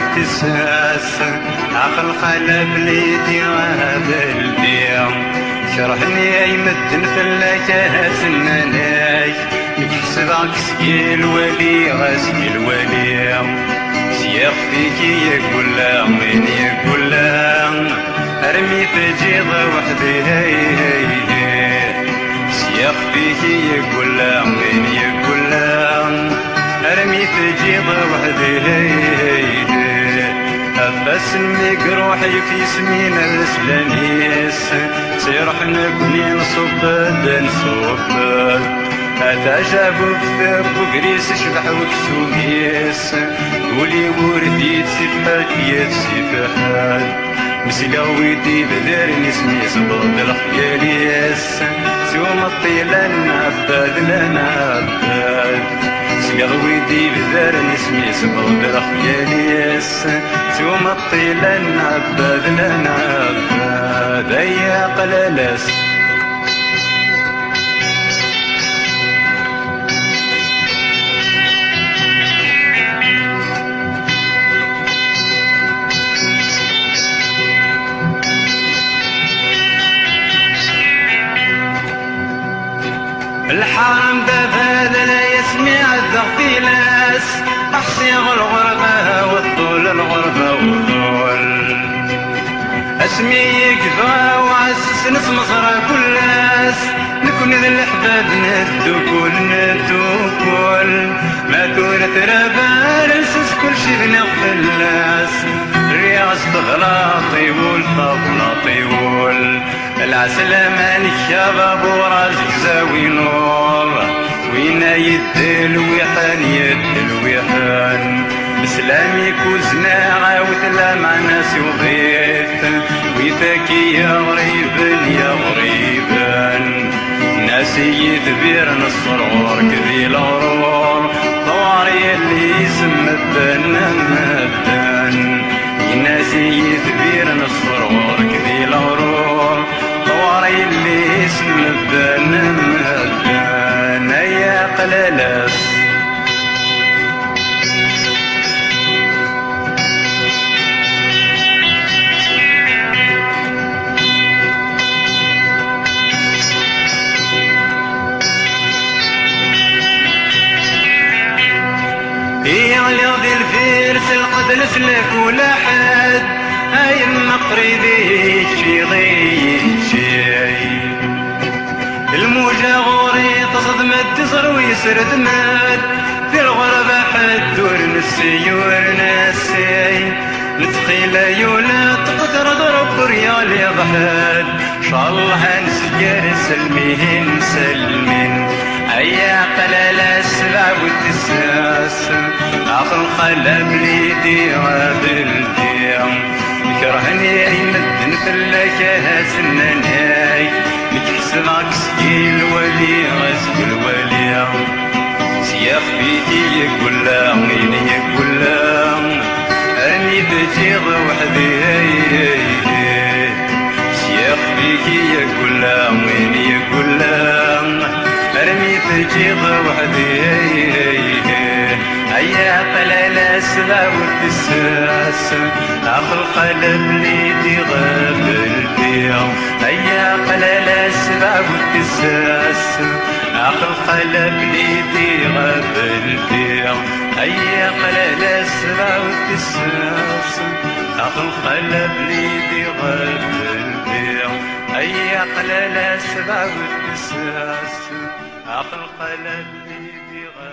وتساس عقل خلب ليدي بلدي شرحني يمدن فلاك سناناك نكسبك سكي الولي غسكي الولي سياق فيكي يقول لا وين يقول لا ارمي تجيض وحدي سياق فيكي يقول لا وين يقول لا ارمي تجيض وحدي بس نميك روحي في سمين السلانيس سيرح نبني نصبد نصبد أتعجب بثب وقريس شبح وكسوميس قولي ورديت سفحات يد سفحات مسلا ويدي بدر نسمي صبغ الخياليس سوم الطيلة نعباد لنا عباد سيغ ويدي بدر نسمي صبغ الخياليس سوم الطيلة نعباد لنا عباد أيا قلالس الحرم باب هذا لا يسمع الذغفيلاس أحصيغ الغربة والطول الغربة والطول اسمي يكفى وعسس نسمصر كلاس نكون ذي الأحباب ندوكل ندوكل ما تون ترابا ننسس كل شي بنغفل الناس الرياض تغلا طيول طبلا طيول العسل مالك شباب ورازق زاوي نور وينا يدل ويحان يدل ويحان بسلامي كوزنا عاوتلا مع ناس وضيت ويتاكي يا غريبا يا غريبا ناسي يثبير السرور كذي الغرور طواري اللي يسمى الدن مدن ناسي يثبير السرور كذي الغرور طواري اللي يسمى الدن مدن يا قلالس يغلظ الفيرس القدر سلك ولا حد هاي المقربي شي ضيق شي الموجة غوري تصدم التصر ويسرد مات في الغربة حد ورنسي ورنسي نتخيل يولا تقدر ضرب ريال يضحد شاء الله نسجر سلمين سلمين أيا قلال السبع والتساس عقل خلب ليدي وبالديم يكرهني يمدن فلك سناناي نكسبك سكي الولي غسك الولي سياق بيتي يقول لا وين يقول لا أني بتيض وحدي سياق بيكي يقول لا وين يقول لا أرمي تجيض وحدي أيا قلال السبع والتساس عقل قلب ليدي غاب البيع أيا قلال السبع والتساس عقل قلب ليدي غاب البيع أيا قلال السبع والتساس عقل قلب ليدي غاب البيع أيا قلال السبع والتساس عقل قلب ليدي غاب